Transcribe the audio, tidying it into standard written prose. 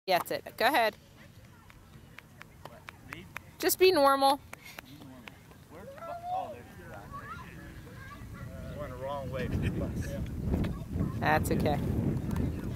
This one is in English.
That's it. Go ahead. Just be normal. Oh, there's the went the wrong way. That's okay.